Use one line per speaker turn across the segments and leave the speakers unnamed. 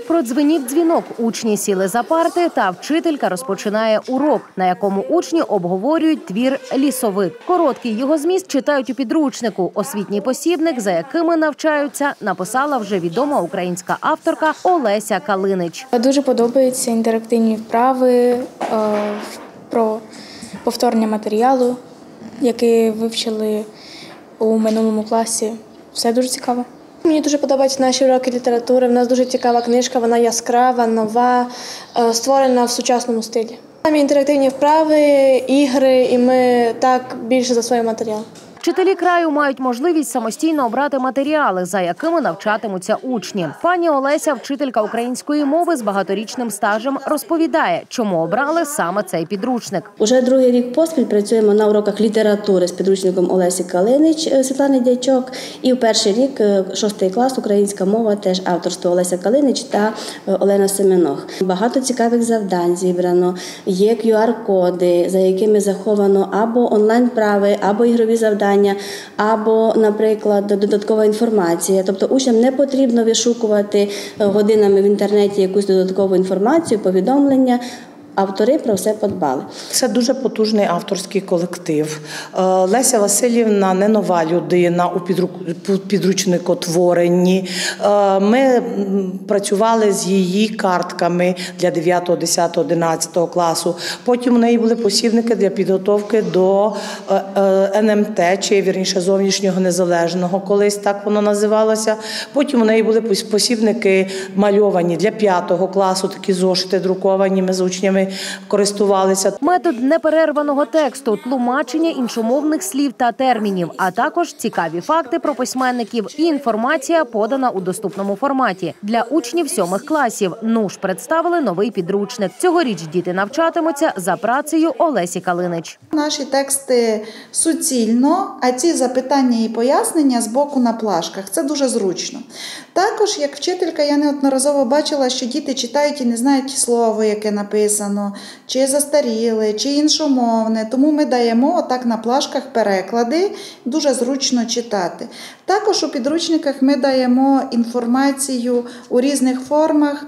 Продзвенів дзвінок, учні сіли за парти та вчителька розпочинає урок, на якому учні обговорюють твір «Лісовик». Короткий його зміст читають у підручнику. Освітній посібник, за якими навчаються, написала вже відома українська авторка Олеся Калинич.
Дуже подобаються інтерактивні вправи про повторення матеріалу, який вивчили у минулому класі. Все дуже цікаво.
Мені дуже подобаються наші уроки літератури. В нас дуже цікава книжка, вона яскрава, нова, створена в сучасному стилі. Там є інтерактивні вправи, ігри, і ми так більше засвоїмо матеріал.
Вчителі краю мають можливість самостійно обрати матеріали, за якими навчатимуться учні. Пані Олеся, вчителька української мови з багаторічним стажем, розповідає, чому обрали саме цей підручник.
Уже другий рік поспіль працюємо на уроках літератури з підручником Олесі Калинич, Світлани Дячок. І в перший рік, 6 клас, українська мова, теж авторство Олеся Калинич та Олена Семенох. Багато цікавих завдань зібрано, є QR-коди, за якими заховано або онлайн-вправи, або ігрові завдання, або, наприклад, додаткова інформація. Тобто учням не потрібно вишукувати годинами в інтернеті якусь додаткову інформацію, повідомлення. Автори про все подбали.
Це дуже потужний авторський колектив. Леся Васильівна не нова людина у підручникотворенні. Ми працювали з її картками для 9, 10, 11 класу. Потім у неї були посібники для підготовки до НМТ, чи, вірніше, зовнішнього незалежного, колись так воно називалося. Потім у неї були посібники мальовані для 5 класу, такі зошити друковані, ми з учнями користувалися.
Метод неперерваного тексту, тлумачення іншомовних слів та термінів, а також цікаві факти про письменників і інформація подана у доступному форматі. Для учнів 7 класів НУШ представили новий підручник. Цьогоріч діти навчатимуться за працею Олесі Калинич.
Наші тексти суцільно, а ці запитання і пояснення з боку на плашках. Це дуже зручно. Також, як вчителька, я неодноразово бачила, що діти читають і не знають слово, яке написано, чи застаріле, чи іншомовне. Тому ми даємо отак на плашках переклади, дуже зручно читати. Також у підручниках ми даємо інформацію у різних формах,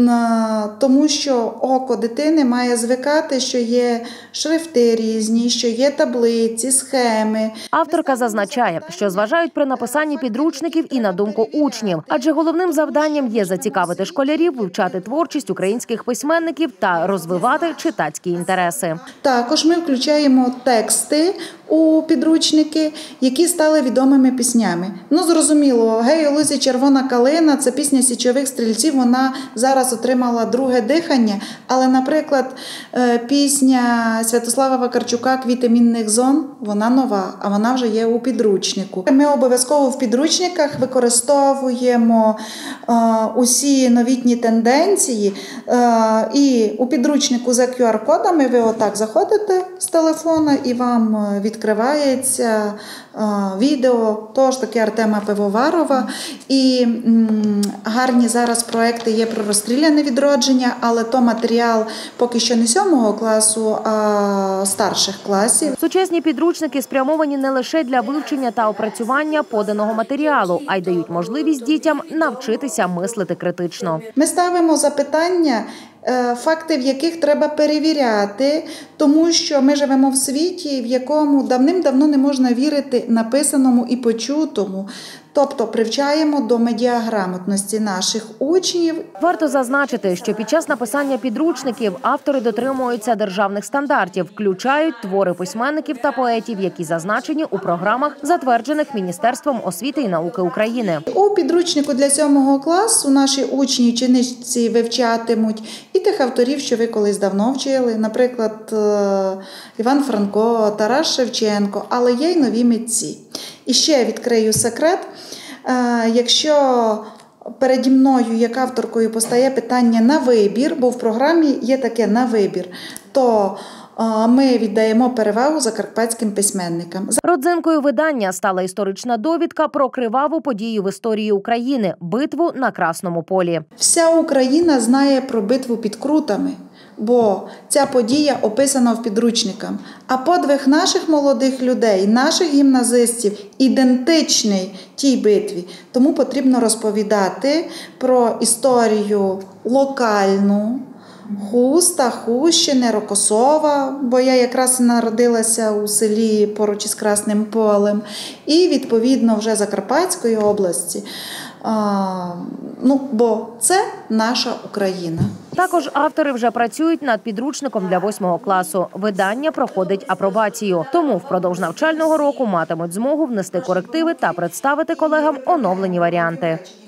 тому що око дитини має звикати, що є шрифти різні, що є таблиці, схеми.
Авторка зазначає, що зважають при написанні підручників і на думку учнів, адже головним завданням є зацікавити школярів, вивчати творчість українських письменників та розвивати читацькі інтереси.
Також ми включаємо тексти у підручники, які стали відомими піснями. Зрозуміло, «Гей, у лузі червона калина» – це пісня січових стрільців, вона зараз отримала друге дихання, але, наприклад, пісня Святослава Вакарчука «Квіти мінних зон» – вона нова, а вона вже є у підручнику. Ми обов'язково в підручниках використовуємо усі новітні тенденції, і у підручнику за QR-кодами ви отак заходите з телефона і вам відкривається відео, того ж таки Артема Пивоварова. І гарні зараз проекти є про розстріляне відродження, але то матеріал поки що не 7 класу, а старших класів.
Сучасні підручники спрямовані не лише для вивчення та опрацювання поданого матеріалу, а й дають можливість дітям навчитися мислити критично.
Ми ставимо запитання, факти в яких треба перевіряти, тому що ми живемо в світі, в якому давним-давно не можна вірити написаному і почутому. Тобто привчаємо до медіаграмотності наших учнів.
Варто зазначити, що під час написання підручників автори дотримуються державних стандартів, включають твори письменників та поетів, які зазначені у програмах, затверджених Міністерством освіти і науки України.
У підручнику для 7 класу наші учні і учениці вивчатимуть і тих авторів, що ви колись давно вчили, наприклад, Іван Франко, Тарас Шевченко, але є й нові митці. І ще відкрию секрет, якщо переді мною, як авторкою, постає питання на вибір, бо в програмі є таке на вибір, то ми віддаємо перевагу закарпатським письменникам.
Родзинкою видання стала історична довідка про криваву подію в історії України – битву на Красному полі.
Вся Україна знає про битву під Крутами. бо ця подія описана в підручниках. А подвиг наших молодих людей, наших гімназистів ідентичний тій битві. Тому потрібно розповідати про історію локальну, Хуста, Хущини, Рокосова, бо я якраз народилася у селі поруч із Красним Полем, і, відповідно, вже Закарпатської області. Бо це наша Україна.
Також автори вже працюють над підручником для 8 класу. Видання проходить апробацію. Тому впродовж навчального року матимуть змогу внести корективи та представити колегам оновлені варіанти.